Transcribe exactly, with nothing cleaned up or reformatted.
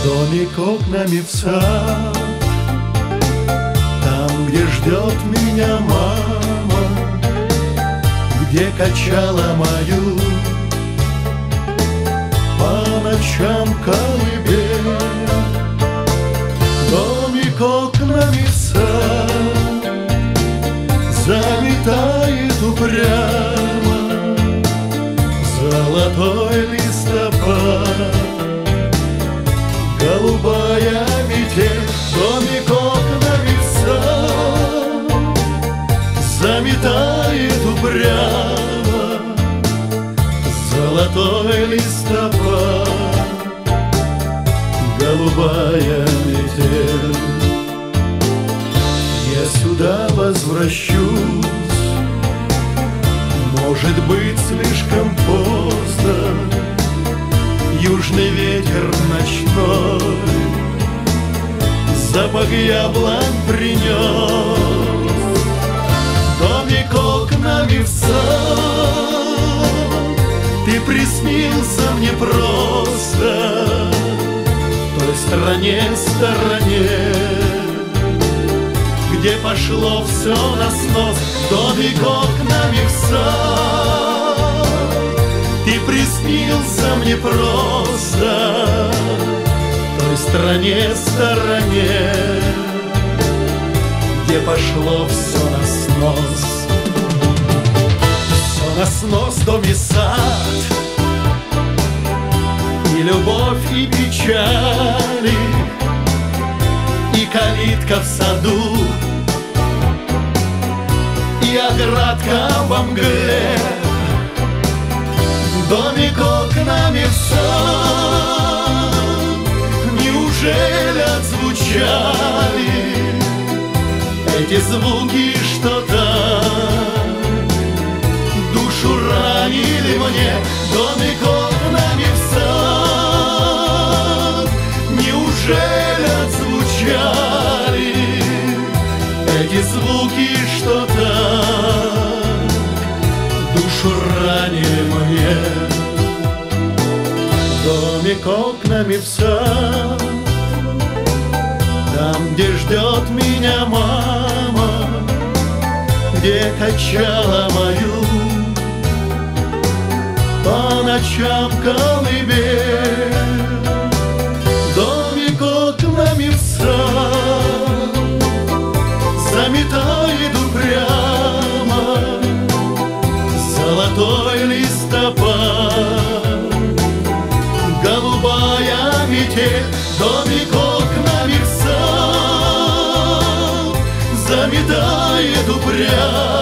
Домик окнами в сад, там, где ждет меня мама, где качала мою по ночам колыбель. Домик окнами в сад заметает упрямо золотой листопад. Голубая метель, домик окнами в сад заметает упрямо золотой листопад. Голубая метель. Я сюда возвращусь, может быть, слишком поздно. Южный ветер ночной запах яблонь принес. Домик окнами в сад, ты приснился мне просто в той стране, стороне, где пошло все на снос. Домик окнами в сад, ты приснился мне просто в той стране, стороне, где пошло все на снос. Все на снос, дом и сад, и любовь, и печали, и калитка в саду, и оградка во мгле. Домик окнами в сад, неужели отзвучали эти звуки, что так душу ранили мне? Домик окнами в сад, неужели отзвучали эти звуки, что так душу ранили мне? Домик окнами в сад, там, где ждет меня мама, где качала мою по ночам колыбель. Домик окнами в сад заметает упрямо золотой листопад. Голубая метель, домик окнами в сад заметает упрямо